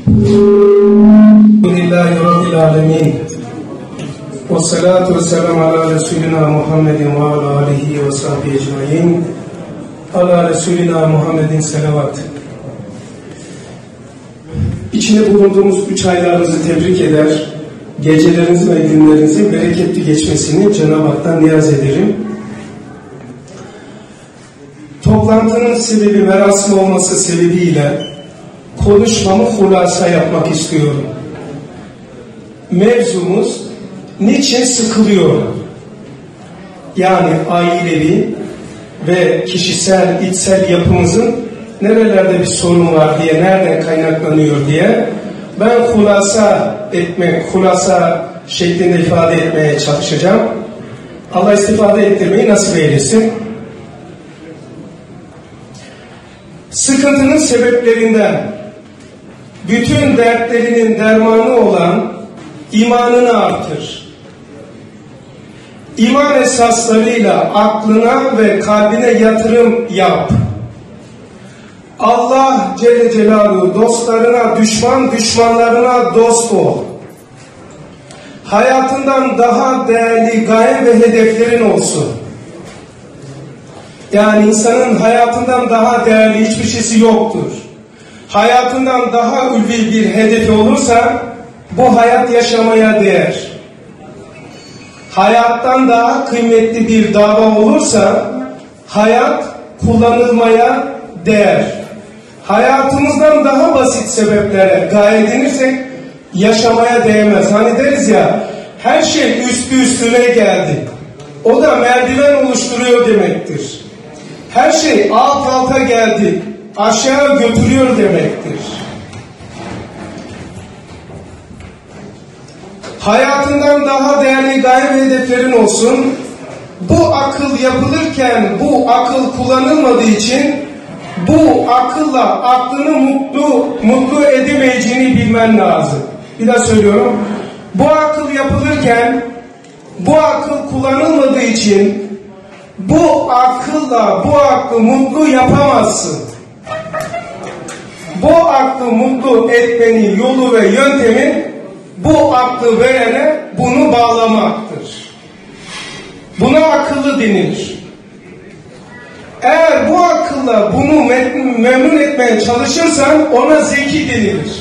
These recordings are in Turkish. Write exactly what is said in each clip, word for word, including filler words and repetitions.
Elhamdülillahi Rabbil alemin. Ve salatu ve selamu ala Resulina Muhammedin ve ala alihi ve sahbihi ecmaîn. Ala Resulina Muhammedin selavat. İçinde bulunduğumuz üç aylarınızı tebrik eder, geceleriniz ve günlerinizin bereketli geçmesini Cenab-ı Hak'tan niyaz ederim. Toplantının sebebi merasim olması sebebiyle konuşmamı hulasa yapmak istiyorum. Mevzumuz niçin sıkılıyorum? Yani ailevi ve kişisel, içsel yapımızın nerelerde bir sorun var diye, nereden kaynaklanıyor diye ben hulasa etmek, hulasa şeklinde ifade etmeye çalışacağım. Allah istifade ettirmeyi nasip eylesin. Sıkıntının sebeplerinden, bütün dertlerinin dermanı olan imanını artır. İman esaslarıyla aklına ve kalbine yatırım yap. Allah Celle Celaluhu dostlarına düşman, düşmanlarına dost ol. Hayatından daha değerli gaye ve hedeflerin olsun. Yani insanın hayatından daha değerli hiçbir şeysi yoktur. Hayatından daha ulvi bir hedefi olursa bu hayat yaşamaya değer. Hayattan daha kıymetli bir dava olursa hayat kullanılmaya değer. Hayatımızdan daha basit sebeplerle gaye edinirsek yaşamaya değmez. Hani deriz ya, her şey üstü üstüne geldi. O da merdiven oluşturuyor demektir. Her şey alt alta geldi, aşağı götürüyor demektir. Hayatından daha değerli gaye ve hedeflerin olsun. Bu akıl yapılırken bu akıl kullanılmadığı için bu akılla aklını mutlu mutlu edemeyeceğini bilmen lazım. Bir daha söylüyorum. Bu akıl yapılırken bu akıl kullanılmadığı için bu akılla bu aklı mutlu yapamazsın. Bu aklı mutlu etmenin yolu ve yöntemi bu aklı verene bunu bağlamaktır. Buna akıllı denilir. Eğer bu akılla bunu memnun etmeye çalışırsan ona zeki denilir.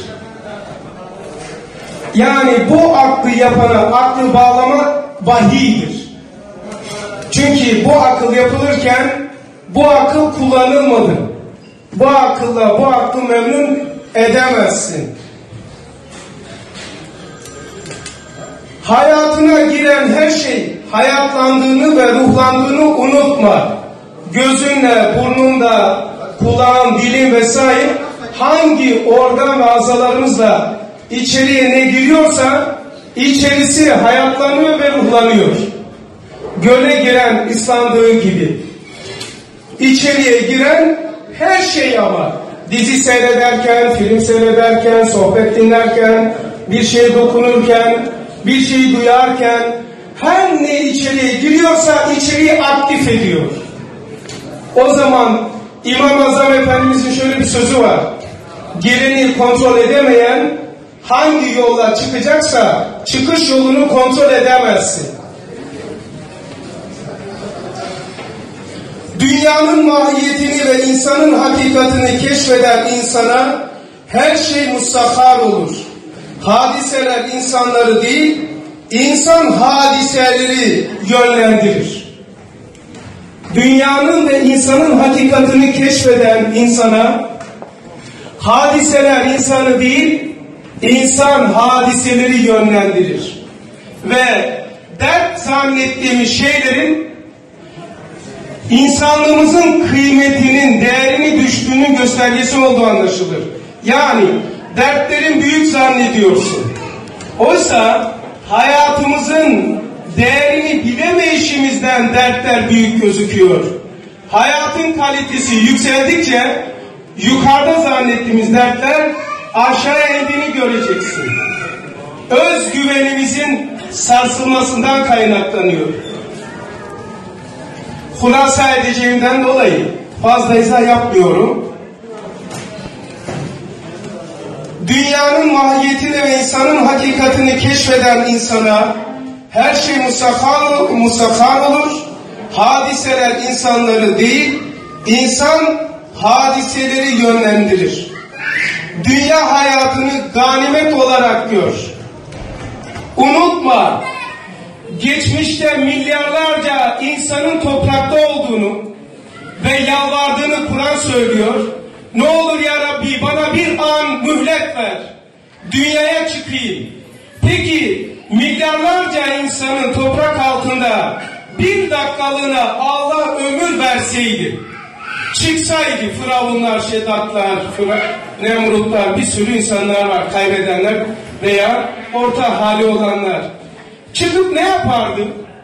Yani bu aklı yapana aklı bağlamak vahiydir. Çünkü bu akıl yapılırken bu akıl kullanılmadı. Bu akılla bu aklı memnun edemezsin. Hayatına giren her şey hayatlandığını ve ruhlandığını unutma. Gözünle, burnunla, kulağın, dilin vesaire hangi organ ve azalarımızla içeriye ne giriyorsa içerisi hayatlanıyor ve ruhlanıyor. Göle giren ıslandığı gibi. İçeriye giren her şey ama dizi seyrederken, film seyrederken, sohbet dinlerken, bir şeye dokunurken, bir şeyi duyarken her ne içeriye giriyorsa içeriği aktif ediyor. O zaman İmam-ı Azam Efendimizin şöyle bir sözü var. Gireni kontrol edemeyen hangi yolla çıkacaksa çıkış yolunu kontrol edemezsin. Dünyanın mahiyetini ve insanın hakikatini keşfeden insana her şey mustahar olur. Hadiseler insanları değil, insan hadiseleri yönlendirir. Dünyanın ve insanın hakikatini keşfeden insana hadiseler insanı değil, insan hadiseleri yönlendirir. Ve dert zannettiğimiz şeylerin insanlığımızın kıymetinin, değerini düştüğünün göstergesi olduğu anlaşılır. Yani dertlerin büyük zannediyorsun. Oysa hayatımızın değerini bilemeyişimizden dertler büyük gözüküyor. Hayatın kalitesi yükseldikçe yukarıda zannettiğimiz dertler aşağıya indiğini göreceksin. Özgüvenimizin sarsılmasından kaynaklanıyor. Hulasa edeceğimden dolayı fazla izah yapmıyorum. dünyanın mahiyetini ve insanın hakikatini keşfeden insana her şey musahhar, musahhar olur. Hadiseler insanları değil, insan hadiseleri yönlendirir. Dünya hayatını ganimet olarak gör. Unutma, geçmişte milyarlarca insanın toprakta olduğunu ve yalvardığını Kur'an söylüyor. Ne olur ya Rabbi bana bir an mühlet ver, dünyaya çıkayım. Peki milyarlarca insanın toprak altında bir dakikalığına Allah ömür verseydi, çıksaydı Firavunlar, Şeddatlar, Nemrutlar, bir sürü insanlar var, kaybedenler veya orta hali olanlar. Çıkıp ne yapardı?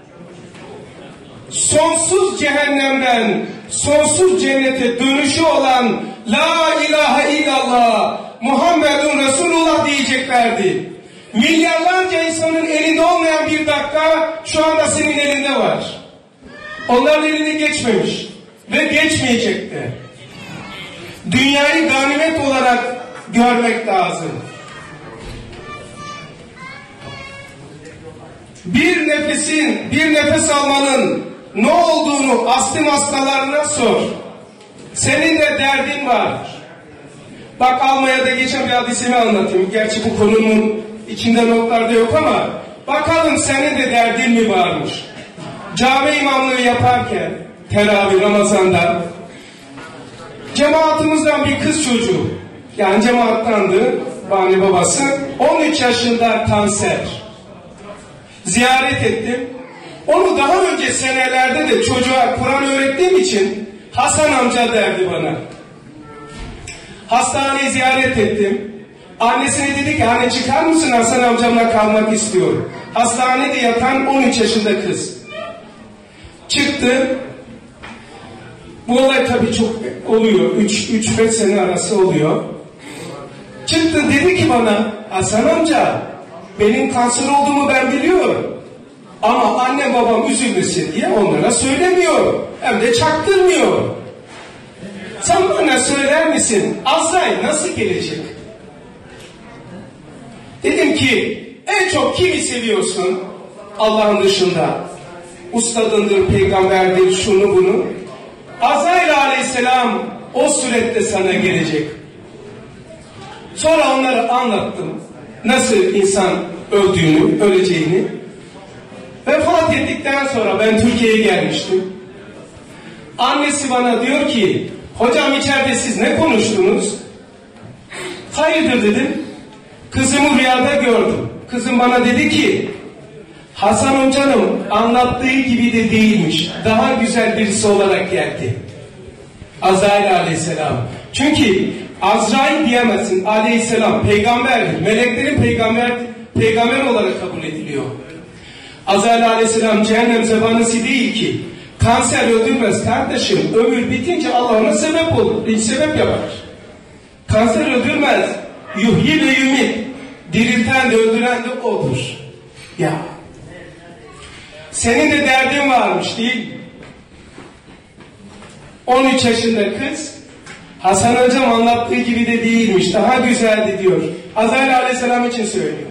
Sonsuz cehennemden sonsuz cennete dönüşü olan La ilahe illallah Muhammedun Resulullah diyeceklerdi. Milyarlarca insanın elinde olmayan bir dakika şu anda senin elinde var. Onların eline geçmemiş ve geçmeyecek de. Dünyayı ganimet olarak görmek lazım. Bir nefesin, bir nefes almanın ne olduğunu astım hastalarına sor. Senin de derdin var. Bak Almanya'da geçen bir hadisemi anlatayım. Gerçi bu konunun içinde notlarda yok ama bakalım senin de derdin mi varmış? Cami imamlığı yaparken teravih Ramazan'da cemaatimizden bir kız çocuğu, yani cemaattandı, bani babası, on üç yaşında kanser. Ziyaret ettim. Onu daha önce senelerde de çocuğa Kur'an öğrettiğim için Hasan amca derdi bana. Hastaneyi ziyaret ettim. Annesine dedi ki hani çıkar mısın, Hasan amcamla kalmak istiyorum. Hastanede yatan on üç yaşında kız. Çıktı. Bu olay tabii çok oluyor. üç beş sene arası oluyor. Çıktı dedi ki bana, Hasan amca benim kanser olduğumu ben biliyorum. Ama anne babam üzülmesin diye onlara söylemiyor. Hem de çaktırmıyor. Sen bana söyler misin? Azrail nasıl gelecek? Dedim ki en çok kimi seviyorsun Allah'ın dışında? Ustadındır, peygamberdir, şunu bunu. Azrail aleyhisselam o surette sana gelecek. Sonra onları anlattım. Nasıl insan öldüğünü, öleceğini. Vefat ettikten sonra ben Türkiye'ye gelmiştim. Annesi bana diyor ki, hocam içeride siz ne konuştunuz? Hayırdır dedim. Kızımı rüyada gördüm. Kızım bana dedi ki, Hasan amcanın anlattığı gibi de değilmiş. Daha güzel birisi olarak geldi. Azrail aleyhisselam. Çünkü Azrail diyemezsin, aleyhisselam peygamberdir. Meleklerin peygamber peygamber olarak kabul ediliyor. Azrail aleyhisselam cehennem zebanisi değil ki. Kanser öldürmez kardeşim. Ömür bitince Allah ona sebep olur. Bir sebep yapar. Kanser öldürmez. Yuhyi ve yumit. Dirilten de öldüren de odur. Ya. Senin de derdin varmış değil mi? on üç yaşında kız, Hasan hocam anlattığı gibi de değilmiş. Daha güzeldi diyor. Azrail aleyhisselam için söylüyor.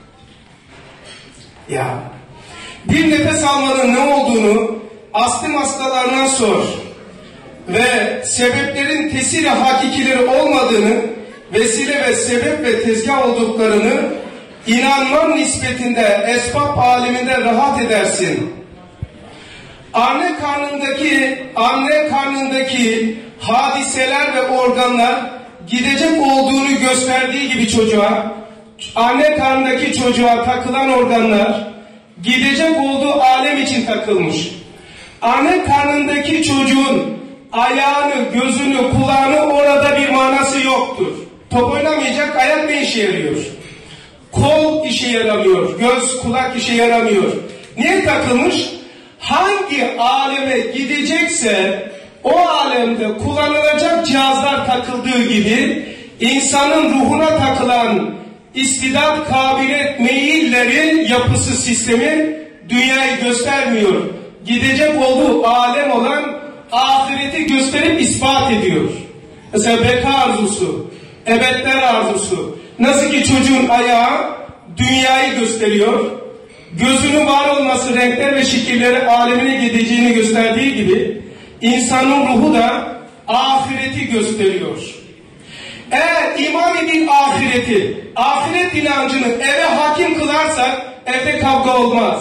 Ya. Bir nefes almanın ne olduğunu astım hastalarına sor. Ve sebeplerin tesiri hakikileri olmadığını, vesile ve sebep ve tezgah olduklarını inanman nispetinde esbab aleminde rahat edersin. Anne karnındaki anne karnındaki hadiseler ve organlar gidecek olduğunu gösterdiği gibi çocuğa, anne karnındaki çocuğa takılan organlar gidecek olduğu alem için takılmış. Anne karnındaki çocuğun ayağını, gözünü, kulağını orada bir manası yoktur. Top oynamayacak, ayak ne işe yarıyor? Kol işe yaramıyor, göz, kulak işe yaramıyor. Niye takılmış? Hangi aleme gidecekse o alemde kullanılacak cihazlar takıldığı gibi insanın ruhuna takılan istidat, kabiliyet, meyillerin yapısı, sistemi dünyayı göstermiyor. Gidecek olduğu alem olan ahireti gösterip ispat ediyor. Mesela beka arzusu, ebedler arzusu, Nasıl ki çocuğun ayağı dünyayı gösteriyor, gözünün var olması renkler ve şekilleri alemine gideceğini gösterdiği gibi insanın ruhu da ahireti gösteriyor. Eğer iman bil ahireti, ahiret inancını eve hakim kılarsak evde kavga olmaz.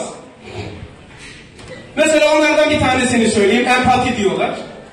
Mesela onlardan bir tanesini söyleyeyim, empati diyorlar.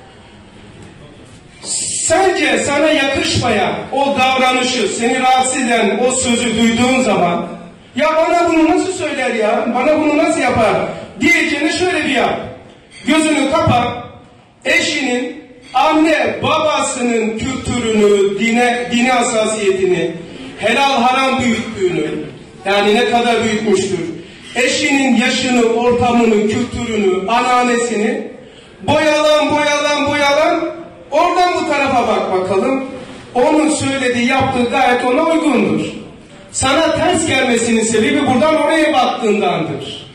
Sence sana yakışmayan o davranışı, seni rahatsız eden o sözü duyduğun zaman, ya bana bunu nasıl söyler ya, bana bunu nasıl yapar diyeceğini şöyle bir yap. Gözünü kapa, eşinin, anne babasının kültürünü, dine, dini hassasiyetini, helal haram büyüttüğünü, yani ne kadar büyütmüştür, eşinin yaşını, ortamını, kültürünü, ananesini boyalan, boyalan, boyalan, oradan bu tarafa bak bakalım. Onun söylediği, yaptığı gayet ona uygundur. Sana ters gelmesinin sebebi buradan oraya baktığındandır.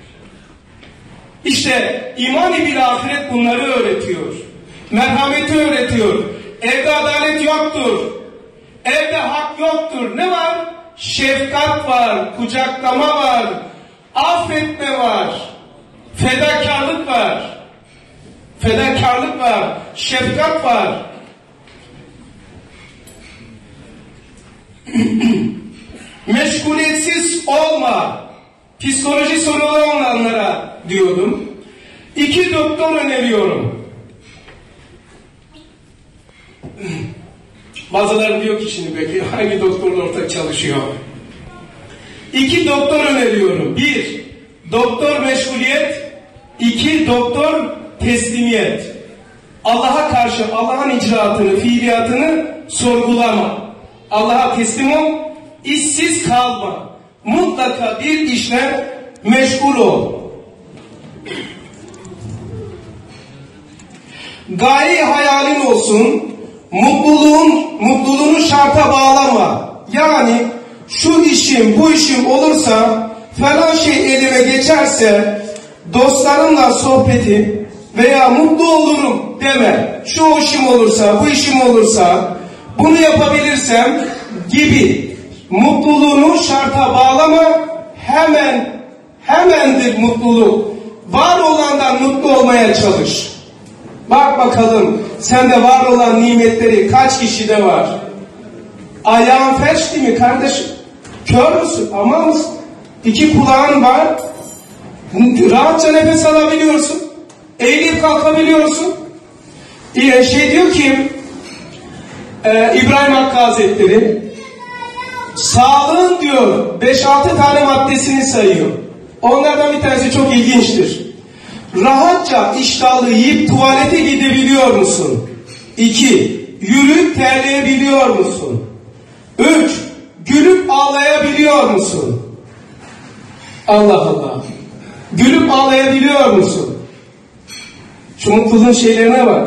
İşte iman-ı bil ahiret bunları öğretiyor. Merhameti öğretiyor. Evde adalet yoktur. Evde hak yoktur. Ne var? Şefkat var, kucaklama var, affetme var, fedakarlık var. Fedakarlık var, şefkat var. Meşguliyetsiz olma. Psikoloji sorunu olanlara diyordum. İki doktor öneriyorum. Bazıları diyor ki şimdi belki hangi doktorla ortak çalışıyor. İki doktor öneriyorum. Bir, doktor meşguliyet. İki, doktor teslimiyet. Allah'a karşı Allah'ın icraatını, fiiliyatını sorgulama. Allah'a teslim ol, işsiz kalma. Mutlaka bir işle meşgul ol. Gaye hayalin olsun, mutluluğun, mutluluğunu şarta bağlama. Yani şu işim, bu işim olursa, falan şey elime geçerse, dostlarımla sohbeti veya mutlu olurum deme. Şu işim olursa, bu işim olursa, bunu yapabilirsem gibi mutluluğunu şarta bağlama. Hemen, hemendir mutluluk. Var olandan mutlu olmaya çalış. Bak bakalım sende var olan nimetleri kaç kişide var? Ayağın felç değil mi kardeşim? Kör müsün? Aman mısın? İki kulağın var. Rahatça nefes alabiliyorsun. Eğilip kalkabiliyorsun. Ee, şey diyor ki e, İbrahim Hakkı Hazretleri sağlığın diyor beş altı tane maddesini sayıyor. Onlardan bir tanesi çok ilginçtir. Rahatça iştahlı yiyip tuvalete gidebiliyor musun? İki, yürüyüp terleyebiliyor musun? Üç, gülüp ağlayabiliyor musun? Allah Allah. Gülüp ağlayabiliyor musun? Şu mutluluğun şeylerine bak.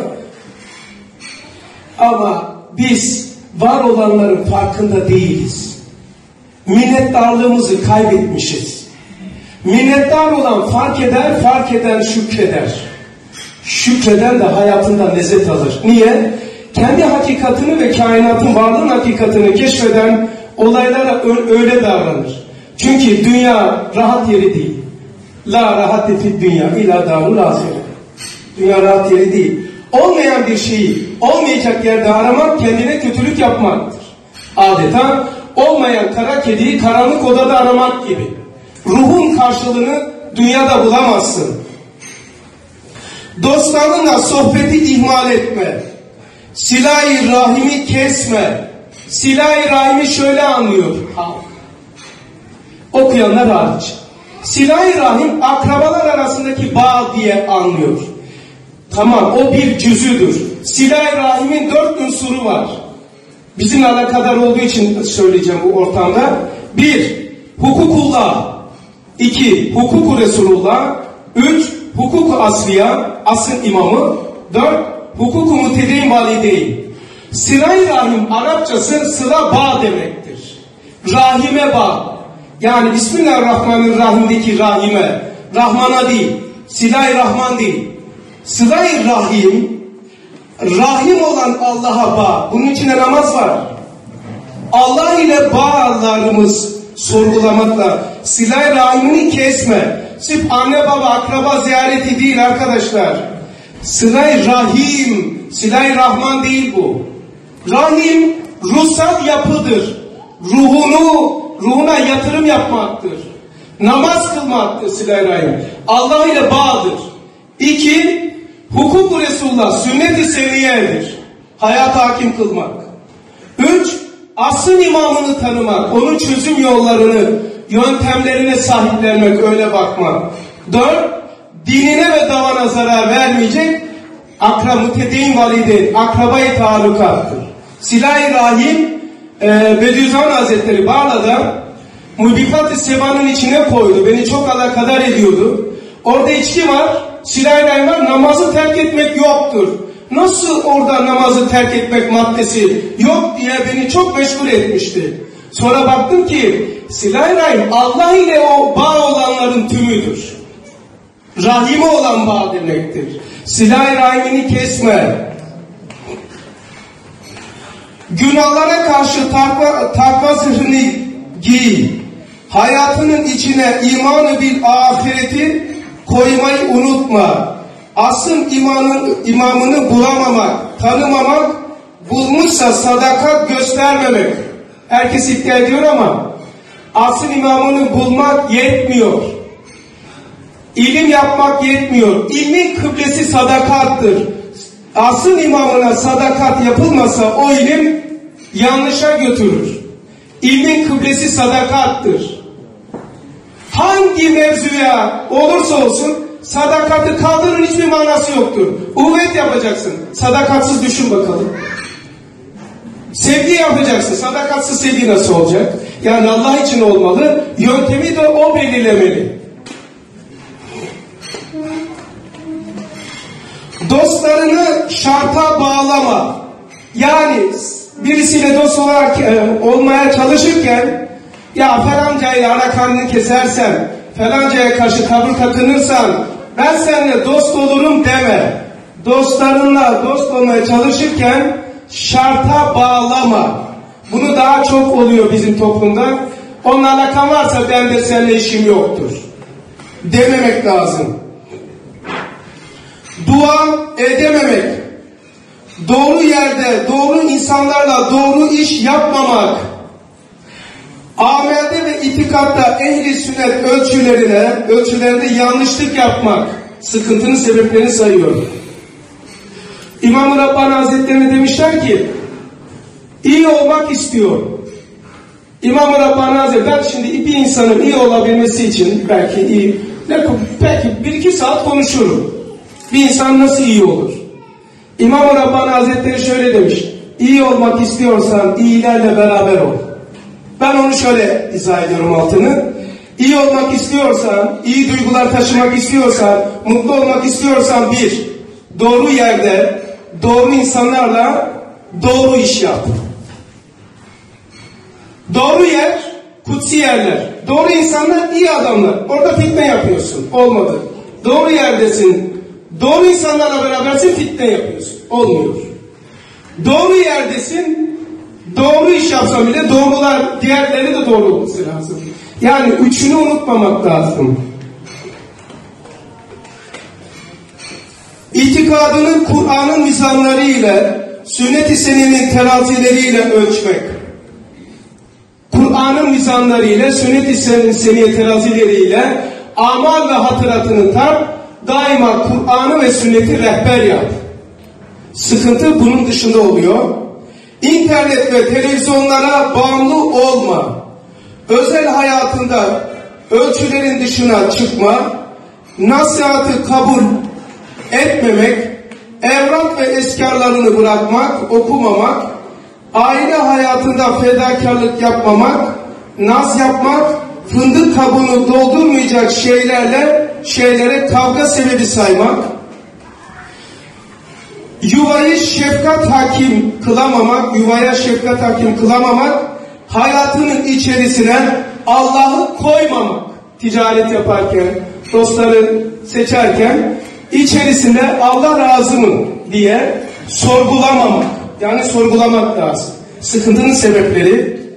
Ama biz var olanların farkında değiliz. Minnettarlığımızı kaybetmişiz. Minnettar olan fark eder, fark eden şükreder. Şükreden de hayatından lezzet alır. Niye? Kendi hakikatini ve kainatın varlığın hakikatini keşfeden olaylara öyle davranır. Çünkü dünya rahat yeri değil. La rahate fid dünya ila darul ahire. Dünya rahat yeri değil. Olmayan bir şeyi olmayacak yerde aramak kendine kötülük yapmaktır. Adeta olmayan kara kediyi karanlık odada aramak gibi. Ruhun karşılığını dünyada bulamazsın. Dostlarınla sohbeti ihmal etme. Silah-i rahimi kesme. Silah-i rahimi şöyle anlıyor. Okuyanlar hariç. Silah-i rahim akrabalar arasındaki bağ diye anlıyor. Tamam, o bir cüzüdür. Silah-i rahimin dört unsuru var. Bizimle alakadar olduğu için söyleyeceğim bu ortamda. Bir, hukukullah. İki, hukuku Resulullah. Üç, hukuku asliya, asıl imamı. Dört, hukuku mutedeyn valideyn. Silah-i rahim Arapçası sıla bağ demektir. Rahime bağ. Yani Bismillahirrahmanirrahim'deki rahime. Rahmana değil. Silah-i rahman değil. Sıla-i rahim, rahim olan Allah'a bağ. Bunun içine namaz var. Allah ile bağlarımız sorgulamakla, silah-ı rahimini kesme. Sırf anne baba akraba ziyareti değil arkadaşlar. Silah-ı rahim, silah-ı rahman değil bu. Rahim ruhsal yapıdır. Ruhunu, ruhuna yatırım yapmaktır. Namaz kılmaktır silah-ı rahim. Allah ile bağdır. İki, hukuk-u Resulullah, sünnet-i seniyedir. Hayat hakim kılmak. Üç, asrın imamını tanımak, onun çözüm yollarını, yöntemlerine sahiplenmek, öyle bakmak. Dört, dinine ve davana zarar vermeyecek, akra mütedeyin valide, akrabayı talukattır. Silah-ı rahim, e, Bediüzzaman Hazretleri Bağla'da Mubifat-ı Seban'ın içine koydu. Beni çok alakadar ediyordu. Orada içki var, silah-ı rahim var, namazı terk etmek yoktur. Nasıl orada namazı terk etmek maddesi yok diye beni çok meşgul etmişti. Sonra baktım ki silah-ı rahim Allah ile o bağ olanların tümüdür. Rahime olan bağ demektir. Silah-ı rahimini kesme. Günahlara karşı takva, takva zırhını giy. Hayatının içine imanı bil ahireti koymayı unutma. Asıl imanın, imamını bulamamak, tanımamak, bulmuşsa sadakat göstermemek. Herkes iddia ediyor ama asıl imamını bulmak yetmiyor. İlim yapmak yetmiyor. İlmin kıblesi sadakattır. Asıl imamına sadakat yapılmasa o ilim yanlışa götürür. İlmin kıblesi sadakattır. Hangi mevzuya olursa olsun sadakati kaldırın, hiçbir manası yoktur. Uhvet yapacaksın. Sadakatsız düşün bakalım. Sevgi yapacaksın. Sadakatsız sevgi nasıl olacak? Yani Allah için olmalı. Yöntemi de o belirlemeli. Dostlarını şarta bağlama. Yani birisiyle dost olarak e, olmaya çalışırken ya falancayla alakanını kesersen, falancaya karşı tavır takınırsan ben seninle dost olurum deme. Dostlarınla dost olmaya çalışırken şarta bağlama. Bunu daha çok oluyor bizim toplumda. Onunla alakan varsa ben de seninle işim yoktur dememek lazım. Dua edememek. Doğru yerde, doğru insanlarla doğru iş yapmamak. Amelde ve itikatta ehli sünnet ölçülerine, ölçülerinde yanlışlık yapmak. Sıkıntının sebeplerini sayıyorum. İmam-ı Rabbani Hazretleri demişler ki iyi olmak istiyor. İmam-ı Rabbani Hazretleri, ben şimdi bir insanın iyi olabilmesi için belki iyi, belki bir iki saat konuşurum. Bir insan nasıl iyi olur? İmam-ı Rabbani Hazretleri şöyle demiş. İyi olmak istiyorsan iyilerle beraber ol. Ben onu şöyle izah ediyorum altını. İyi olmak istiyorsan, iyi duygular taşımak istiyorsan, mutlu olmak istiyorsan bir, doğru yerde, doğru insanlarla doğru iş yap. Doğru yer, kutsi yerler. Doğru insanlar, iyi adamlar. Orada fitne yapıyorsun. Olmadı. Doğru yerdesin. Doğru insanlarla berabersin, fitne yapıyorsun. Olmuyor. Doğru yerdesin, doğru iş yapsan bile doğrular, diğerleri de doğru olması lazım. Yani üçünü unutmamak lazım. İtikadını Kur'an'ın mizanları ile, sünnet-i seninin terazileriyle ölçmek. Kur'an'ın mizanları ile, sünnet-i seniye terazileriyle amal ve hatıratını tar. Daima Kur'an'ı ve sünneti rehber yap. Sıkıntı bunun dışında oluyor. İnternet ve televizyonlara bağımlı olma. Özel hayatında ölçülerin dışına çıkma. Nasihatı kabul etmemek. Evrak ve eskarlarını bırakmak, okumamak. Aile hayatında fedakarlık yapmamak. Naz yapmak. Fındık kabuğunu doldurmayacak şeylerle şeylere kavga sebebi saymak, yuvayı şefkat hakim kılamamak, yuvaya şefkat hakim kılamamak, hayatının içerisine Allah'ı koymamak, ticaret yaparken, dostları seçerken, içerisinde Allah razı mı diye sorgulamamak, yani sorgulamak lazım. Sıkıntının sebepleri,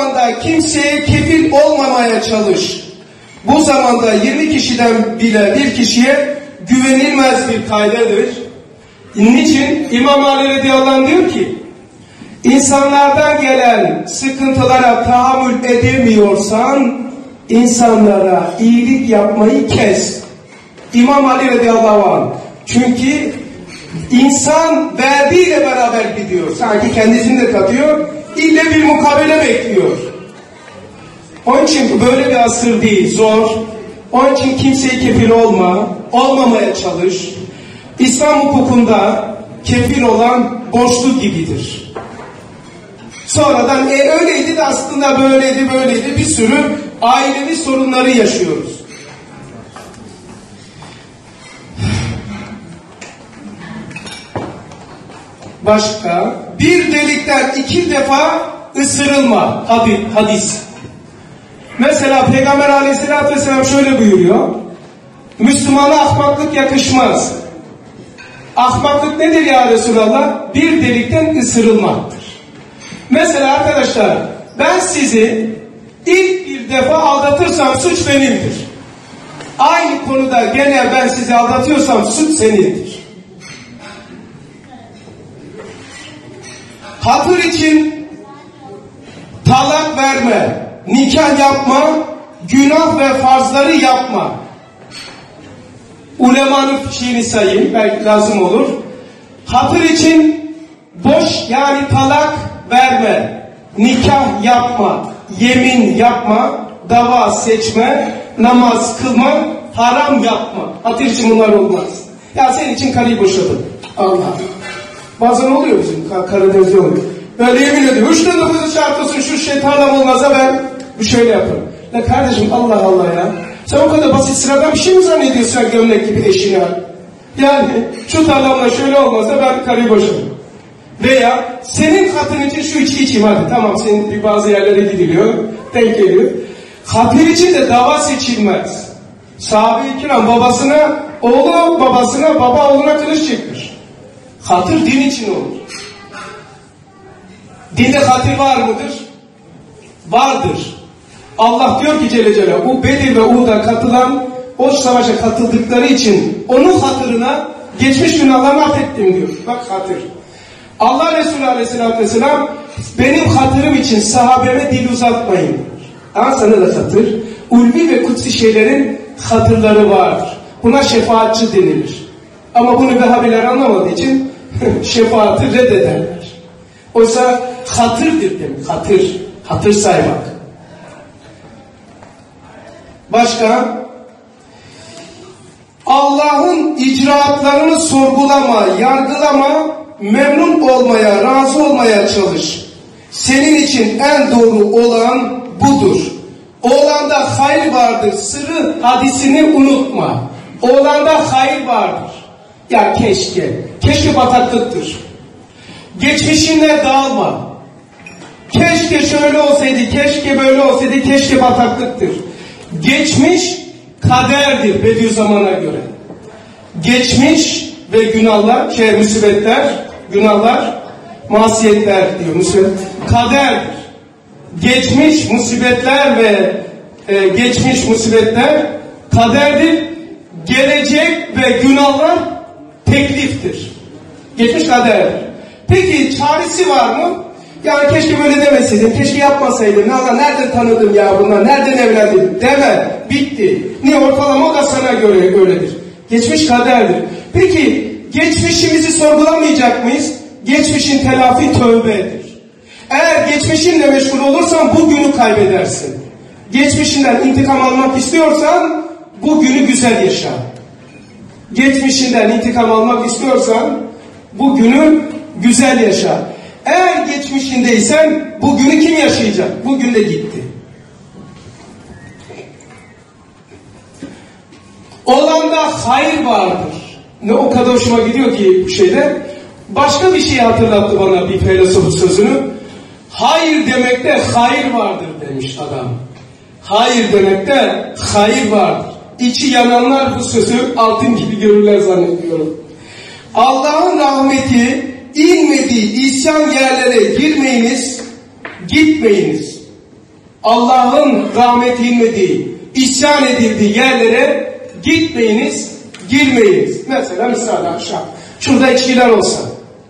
zamanda kimseye kefil olmamaya çalış. Bu zamanda yirmi kişiden bile bir kişiye güvenilmez bir kaydedir. Niçin? İmam Ali radıyallahu anh diyor ki, insanlardan gelen sıkıntılara tahammül edemiyorsan, insanlara iyilik yapmayı kes. İmam Ali radıyallahu anh. Çünkü insan verdiğiyle beraber gidiyor. Sanki kendisini de katıyor. İlle bir mukabele bekliyor. Onun için böyle bir asır değil, zor. Onun için kimseye kefil olma, olmamaya çalış. İslam hukukunda kefil olan borçlu gibidir. Sonradan e, öyleydi de aslında böyleydi böyleydi bir sürü ailevi sorunları yaşıyoruz. Başka bir delikten iki defa ısırılma hadis. Mesela Peygamber Aleyhisselatü Vesselam şöyle buyuruyor. Müslümana ahmaklık yakışmaz. Ahmaklık nedir ya Resulallah? Bir delikten ısırılmaktır. Mesela arkadaşlar, ben sizi ilk bir defa aldatırsam suç benimdir. Aynı konuda gene ben sizi aldatıyorsam suç senindir. Hatır için talak verme, nikah yapma, günah ve farzları yapma. Ulemanın şeyini sayayım, belki lazım olur. Hatır için boş yani talak verme, nikah yapma, yemin yapma, dava seçme, namaz kılma, haram yapma. Hatır için bunlar olmaz. Ya senin için karıyı boşadım. Allah. Bazen oluyor bizim Karadeniz'de oluyor. Böyle yemin ediyor. Üçten dokuzu çarpılsın şu şeytanla olmazsa ben bir şöyle yaparım. Ya kardeşim Allah Allah ya. Sen o kadar basit sıradan bir şey mi zannediyorsun gömlek gibi eşine? Yani şu tarlamla şöyle olmazsa ben karıyı boşarım. Veya senin hatın için şu içki içeyim hadi. Tamam senin bir bazı yerlere gidiliyor. Denk geliyor. Hatır için de dava seçilmez. Sahabe-i kiram babasına, oğlu babasına, baba oğluna kılıç çekmiş. Hatır din için olur. Dinde hatır var mıdır? Vardır. Allah diyor ki Celle Celaluhu, bu Bedir ve Uhud'a katılan, o savaşa katıldıkları için onun hatırına geçmiş günahlarını affettim diyor. Bak hatır. Allah Resulü Aleyhisselatü Vesselam, benim hatırım için sahabeme dil uzatmayın. Ama sana da hatır. Ulvi ve kutsi şeylerin hatırları vardır. Buna şefaatçi denilir. Ama bunu Vehhabiler anlamadığı için şefaati reddederler. Oysa hatırdır demek. Hatır. Hatır saymak. Başka? Allah'ın icraatlarını sorgulama, yargılama, memnun olmaya, razı olmaya çalış. Senin için en doğru olan budur. Oğlanda hayır vardır. Sırrı hadisini unutma. Oğlanda hayır vardır. Ya keşke. Keşke bataklıktır. Geçmişinle dağılma. Keşke şöyle olsaydı, keşke böyle olsaydı, keşke bataklıktır. Geçmiş kaderdir Bediüzzaman'a göre. Geçmiş ve günahlar, şey, musibetler, günahlar, masiyetler diyor. Musibet, kaderdir. Geçmiş musibetler ve e, geçmiş musibetler kaderdir. Gelecek ve günahlar tekliftir. Geçmiş kaderdir. Peki çaresi var mı? Yani keşke böyle demeseydim, keşke yapmasaydım. Allah nereden tanıdım ya bunlar, nereden evlendim deme. Bitti. Niye ortalama o da sana göre öyledir. Geçmiş kaderdir. Peki geçmişimizi sorgulamayacak mıyız? Geçmişin telafi tövbedir. Eğer geçmişinle meşgul olursan bugünü kaybedersin. Geçmişinden intikam almak istiyorsan bugünü güzel yaşa. Geçmişinden intikam almak istiyorsan bugünü güzel yaşa. Eğer geçmişindeysen bugünü kim yaşayacak? Bugün de gitti. Olanda hayır vardır. Ne o kadar hoşuma gidiyor ki bu şeyde. Başka bir şey hatırlattı bana bir filozof sözünü. Hayır demekte hayır vardır demiş adam. Hayır demekte hayır vardır. İçi yananlar bu sözü altın gibi görürler zannediyorum. Allah'ın rahmeti inmediği isyan yerlere girmeyiniz, gitmeyiniz. Allah'ın rahmeti inmediği, isyan edildiği yerlere gitmeyiniz, girmeyiniz. Mesela misal akşam. Şurada içkiler olsa.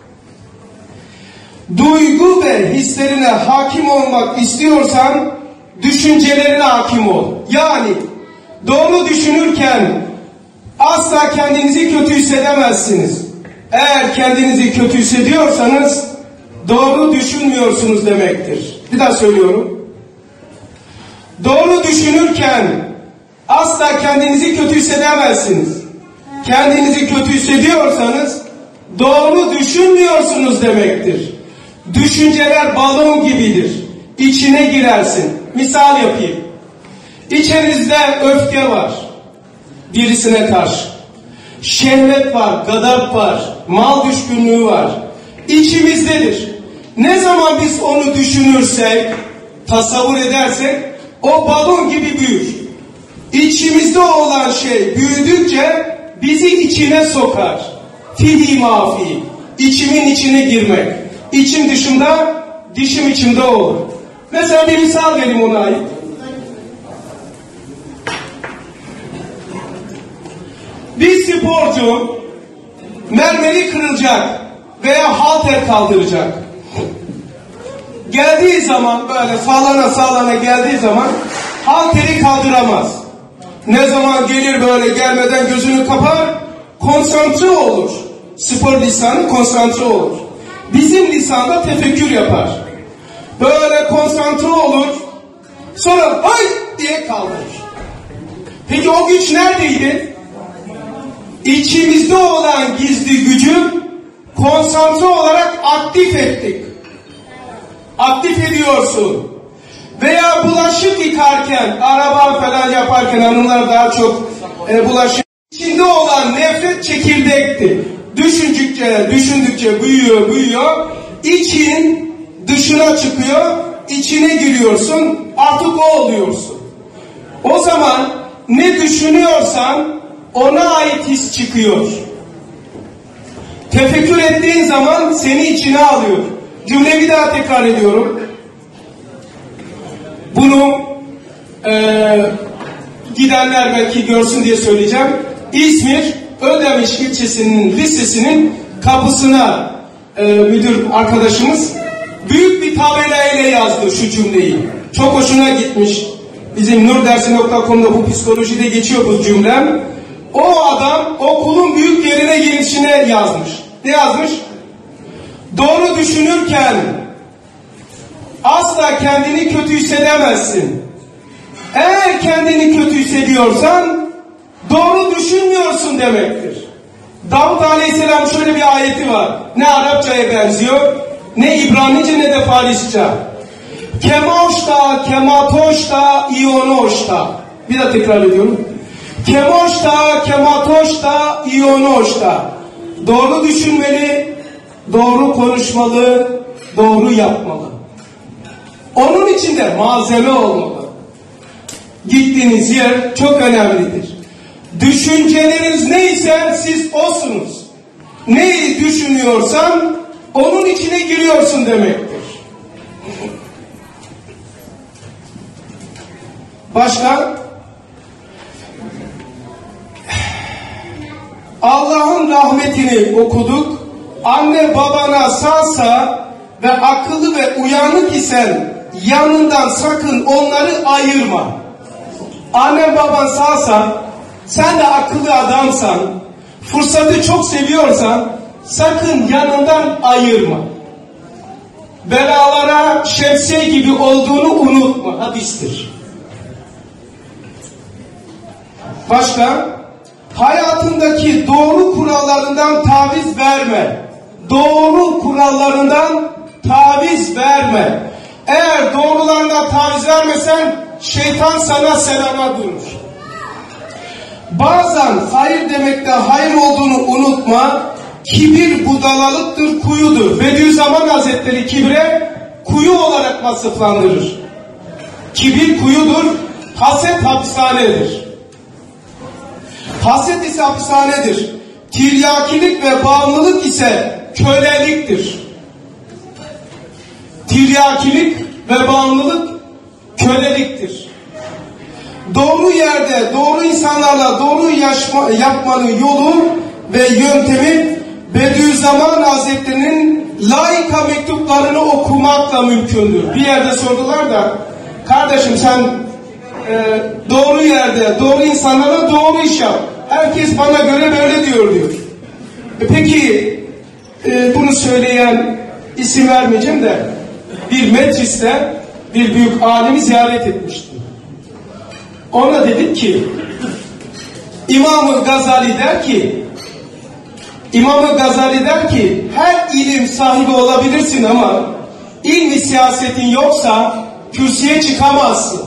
Duygu ve hislerine hakim olmak istiyorsan düşüncelerine hakim ol. Yani doğru düşünürken asla kendinizi kötü hissedemezsiniz. Eğer kendinizi kötü hissediyorsanız doğru düşünmüyorsunuz demektir. Bir daha söylüyorum. Doğru düşünürken asla kendinizi kötü hissedemezsiniz. Kendinizi kötü hissediyorsanız doğru düşünmüyorsunuz demektir. Düşünceler balon gibidir. İçine girersin. Misal yapayım. İçinizde öfke var. Birisine karşı. Şehvet var, gadap var, mal düşkünlüğü var. İçimizdedir. Ne zaman biz onu düşünürsek, tasavvur edersek, o balon gibi büyür. İçimizde olan şey büyüdükçe bizi içine sokar. Fihi mafi. İçimin içine girmek. İçim dışında, dişim içimde olur. Mesela bir misal vereyim ona ait. Bir sporcu mermeri kırılacak veya halter kaldıracak. Geldiği zaman böyle sallana sallana geldiği zaman halteri kaldıramaz. Ne zaman gelir böyle gelmeden gözünü kapar, konsantre olur. Spor lisanı konsantre olur. Bizim lisanda tefekkür yapar. Böyle konsantre olur. Sonra ay diye kaldırır. Peki o güç neredeydi? İçimizde olan gizli gücü konsantre olarak aktif ettik. Aktif ediyorsun. Veya bulaşık yıkarken, araba falan yaparken hanımlar daha çok e, bulaşık. İçinde olan nefret çekirdekti. Düşündükçe, düşündükçe büyüyor, büyüyor. İçin dışına çıkıyor, içine giriyorsun, artık o oluyorsun. O zaman ne düşünüyorsan ona ait his çıkıyor. Tefekkür ettiğin zaman seni içine alıyor. Cümleyi bir daha tekrar ediyorum. Bunu e, gidenler belki görsün diye söyleyeceğim. İzmir Ödemiş ilçesinin lisesinin kapısına e, müdür arkadaşımız büyük bir tabela ile yazdı şu cümleyi. Çok hoşuna gitmiş. Bizim nurdersi nokta com'da bu psikolojide geçiyor bu cümlem. O adam okulun büyük yerine girişine yazmış. Ne yazmış? Doğru düşünürken asla kendini kötü hissedemezsin. Eğer kendini kötü hissediyorsan doğru düşünmüyorsun demektir. Davut Aleyhisselam şöyle bir ayeti var. Ne Arapçaya benziyor, ne İbranice ne de Farisçe. Kemoşta, kematoşta, ionoşta. Bir daha tekrar ediyorum. Kemoşta, kematoşta, ionoşta. Doğru düşünmeli, doğru konuşmalı, doğru yapmalı. Onun için de malzeme olmalı. Gittiğiniz yer çok önemlidir. Düşünceleriniz neyse siz osunuz. Neyi düşünüyorsan onun içine giriyorsun demektir. Başka? Allah'ın rahmetini okuduk. Anne babana sağsa ve akıllı ve uyanık isen yanından sakın onları ayırma. Anne baban sağsa, sen de akıllı adamsan, fırsatı çok seviyorsan sakın yanından ayırma. Belalara şemsiye gibi olduğunu unutma. Hadistir. Başka? Hayatındaki doğru kurallarından taviz verme. Doğru kurallarından taviz verme. Eğer doğrularından taviz vermesen şeytan sana selama durur. Bazen hayır demekte hayır olduğunu unutma. Kibir budalalıktır, kuyudur. Bediüzzaman Hazretleri kibre kuyu olarak vasıflandırır. Kibir kuyudur, haset hapishanedir. Haset ise hapishanedir. Tiryakilik ve bağımlılık ise köleliktir. Tiryakilik ve bağımlılık köleliktir. Doğru yerde, doğru insanlarla doğru yaşma, yapmanın yolu ve yöntemi Bediüzzaman Hazretleri'nin laika mektuplarını okumakla mümkündür. Bir yerde sordular da, kardeşim sen e, doğru yerde, doğru insanlarla doğru iş yap. Herkes bana göre böyle diyor diyor. E peki e, bunu söyleyen, isim vermeyeceğim de, bir mecliste bir büyük alimi ziyaret etmişti. Ona dedik ki, İmam-ı Gazali der ki, İmam-ı Gazali der ki, her ilim sahibi olabilirsin ama ilmi siyasetin yoksa kürsüye çıkamazsın.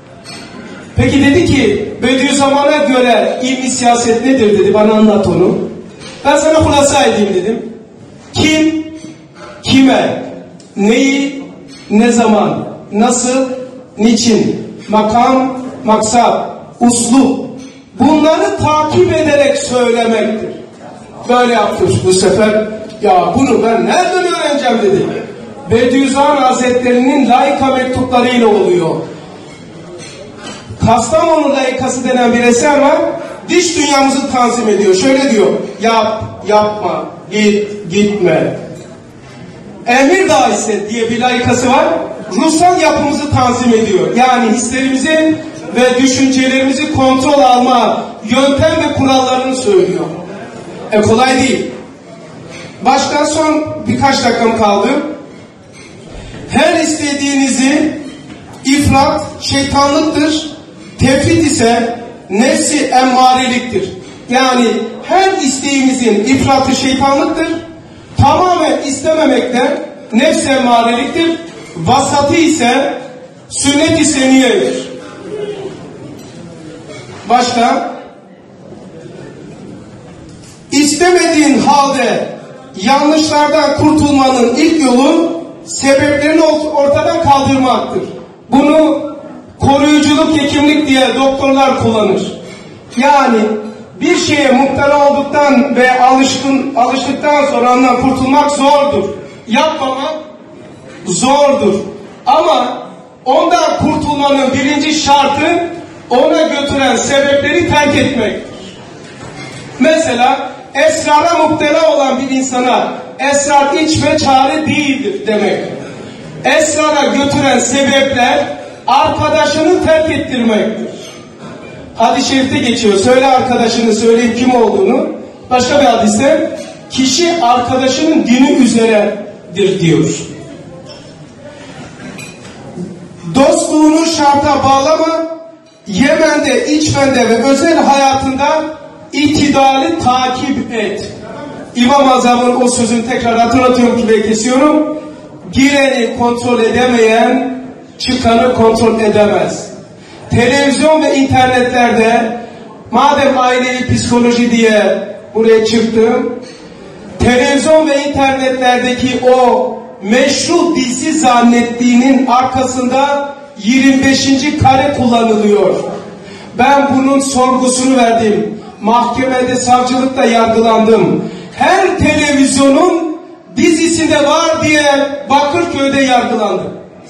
Peki dedi ki, Bediüzzaman'a göre ilmi siyaset nedir dedi, bana anlat onu. Ben sana hulasa edeyim dedim. Kim, kime, neyi, ne zaman, nasıl, niçin, makam, maksat, uslup, bunları takip ederek söylemektir. Böyle yaptı bu sefer. Ya bunu ben nereden öğreneceğim dedi. Bediüzzaman Hazretleri'nin laika mektuplarıyla oluyor. Kastamonu laikası denen bir eser var. Dış dünyamızı tanzim ediyor. Şöyle diyor. Yap, yapma, git, gitme. Emir daisi diye bir laikası var. Ruhsal yapımızı tanzim ediyor. Yani hislerimizi ve düşüncelerimizi kontrol alma yöntem ve kurallarını söylüyor. E kolay değil. Başka son birkaç dakikam kaldı. Her istediğinizi ifrat şeytanlıktır. Tefrit ise nefsi emmareliktir. Yani her isteğimizin ifratı şeytanlıktır. Tamamen istememekte nefsi emmareliktir. Vasatı ise sünnet-i seniyedir. Başka? İstemediğin halde yanlışlardan kurtulmanın ilk yolu sebeplerini ortadan kaldırmaktır. Bunu koruyuculuk, hekimlik diye doktorlar kullanır. Yani bir şeye muhtara olduktan ve alışkın, alıştıktan sonra ondan kurtulmak zordur. Yapmamak zordur. Ama ondan kurtulmanın birinci şartı ona götüren sebepleri terk etmektir. Mesela esrara muhtela olan bir insana esrar içme çare değildir demek. Esrara götüren sebepler arkadaşını terk ettirmektir. Hadis-i şerifte geçiyor. Söyle arkadaşını, söyleyip kim olduğunu. Başka bir hadiste kişi arkadaşının dini üzeredir diyor. Dostluğunu şarta bağlama, yemende, içmende ve özel hayatında itidali takip et. İmam-ı Azam'ın o sözünü tekrar hatırlatıyorum ki ve kesiyorum. Gireni kontrol edemeyen çıkanı kontrol edemez. Televizyon ve internetlerde madem ailevi psikoloji diye buraya çıktım, televizyon ve internetlerdeki o meşru dizi zannettiğinin arkasında yirmi beşinci kare kullanılıyor. Ben bunun sorgusunu verdim. Mahkemede, savcılıkta yargılandım. Her televizyonun dizisinde var diye Bakırköy'de yargılandım.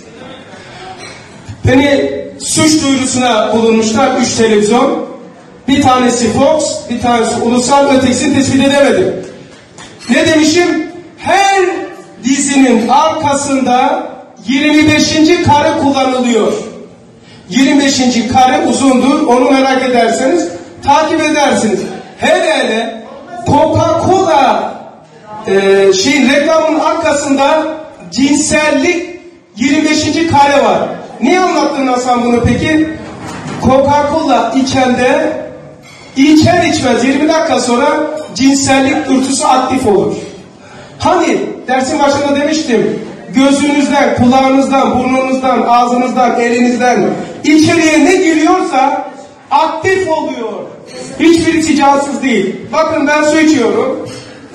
Beni suç duyurusuna bulunmuşlar. Üç televizyon. Bir tanesi Fox, bir tanesi Ulusal, ötekisini tespit edemedim. Ne demişim? Her dizinin arkasında yirmi beşinci kare kullanılıyor. yirmi beşinci kare uzundur. Onu merak ederseniz takip edersiniz. Hele hele Coca-Cola e, şeyin reklamının arkasında cinsellik yirmi beşinci kare var. Niye anlattın Hasan bunu peki? Coca-Cola içende içer içmez yirmi dakika sonra cinsellik dürtüsü aktif olur. Hani dersin başında demiştim, gözünüzden, kulağınızdan, burnunuzdan, ağzınızdan, elinizden içeriye ne giriyorsa aktif oluyor. Hiçbirisi cansız değil. Bakın ben su içiyorum.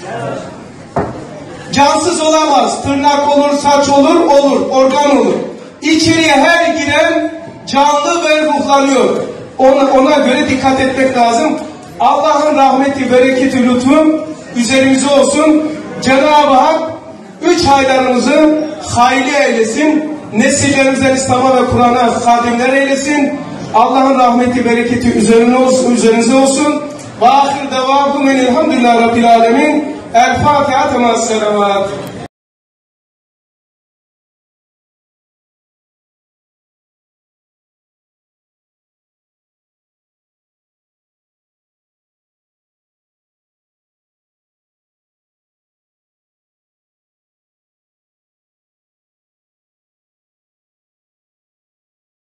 Cansız olamaz. Tırnak olur, saç olur, olur, organ olur. İçeriye her giren canlı ve ruhlanıyor. Ona, ona göre dikkat etmek lazım. Allah'ın rahmeti, bereketi, lütfu üzerimize olsun. Cenab-ı Hak üç aylarımızı hayırlı eylesin. Nesillerimizden İslam'a ve Kur'an'a kadimler eylesin. Allah'ın rahmeti, bereketi üzerine olsun, üzerinize olsun. Ve ahir devâhum elhamdülillah Rabbil alemin. El Fatiha temas selavat.